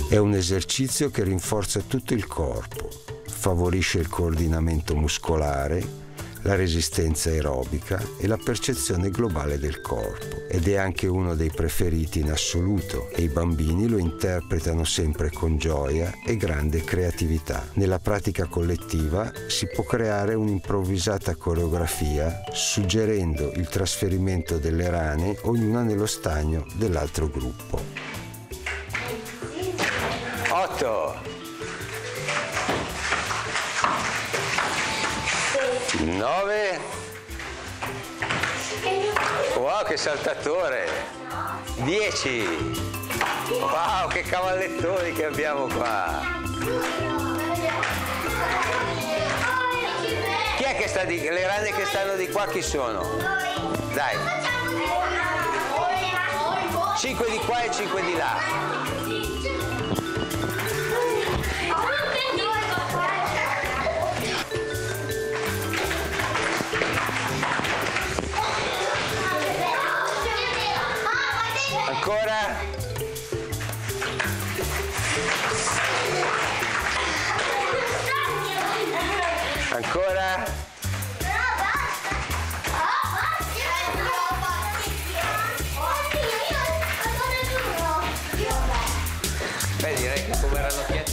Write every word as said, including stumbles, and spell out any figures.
È un esercizio che rinforza tutto il corpo, favorisce il coordinamento muscolare, la resistenza aerobica e la percezione globale del corpo, ed è anche uno dei preferiti in assoluto e i bambini lo interpretano sempre con gioia e grande creatività. Nella pratica collettiva si può creare un'improvvisata coreografia suggerendo il trasferimento delle rane ognuna nello stagno dell'altro gruppo. otto nove. Wow, che saltatore! dieci. Wow, che cavallettoni che abbiamo qua! Chi è che sta di... le rane che stanno di qua chi sono? Dai! cinque di qua e cinque di là. Ancora? Ancora? Beh, direi che come erano piatti